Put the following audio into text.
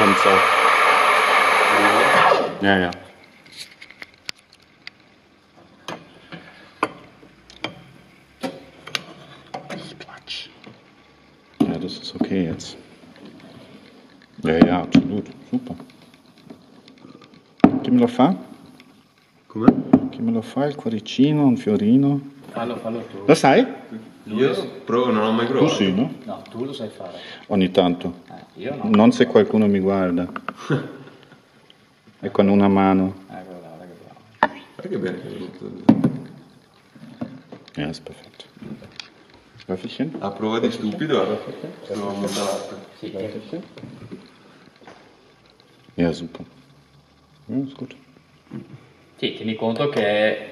comes off. Ja, ja. Quatsch. Ja, das ist okay jetzt. Ja, ja, absolut. Super. Chi me lo fa? Come? Chi me lo fa? Il cuoricino, un fiorino? Fallo tu. Lo sai? Io provo, non ho mai Tu provato. sì, no? No, tu lo sai fare. Ogni tanto. Io no. Non se qualcuno mi guarda. E con una mano. Guarda che bravo. Guarda che bene che è venuto. Ja, ist perfekt. Löffelchen? A prova di stupido, guarda. Sono ammontanato. Sì, Löffelchen? Ja, super. Ja, ist gut. sì, tieni conto che